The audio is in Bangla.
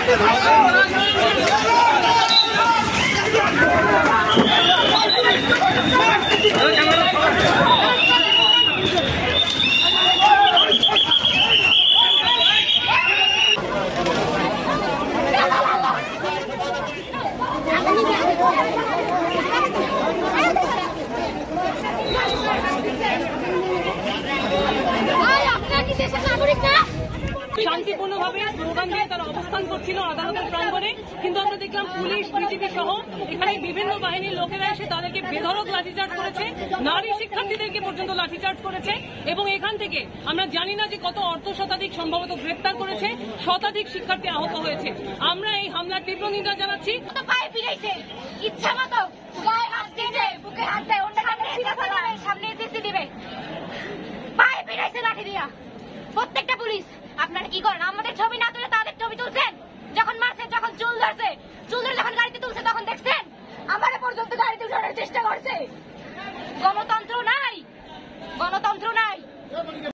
শান্তিপূর্ণভাবে স্লোগান দিয়ে তারা অবস্থান করছিল আদালতের প্রাঙ্গণে, কিন্তু আমরা দেখলাম পুলিশ, বিজিবি সহ এখানে বিভিন্ন বাহিনীর লোকেরা এসে তাদেরকে বেধড়ক লাঠিচার্জ করেছে, নারী শিক্ষার্থীদেরকে পর্যন্ত লাঠিচার্জ করেছে। এবং এখান থেকে আমরা জানি না যে কত শতাধিক সম্ভবত গ্রেপ্তার করেছে, শতাধিক শিক্ষার্থী আহত হয়েছে। আমরা এই হামলার তীব্র নিন্দা জানাচ্ছি। ইচ্ছা মতো গায়ে হাত দিয়ে বুকে হাত দেয়, সামনে এসে দিবে, পায়ে পিড়াইছে লাঠি দিয়া। প্রত্যেকটা পুলিশ আপনারা কি করেন? আমাদের ছবি না তুলে তাদের ছবি তুলছেন। যখন মারছে, যখন চুল ধরে যখন গাড়িতে তুলছে তখন দেখছেন? আমার পর্যন্ত গাড়িতে উঠানোর চেষ্টা করছে। গণতন্ত্র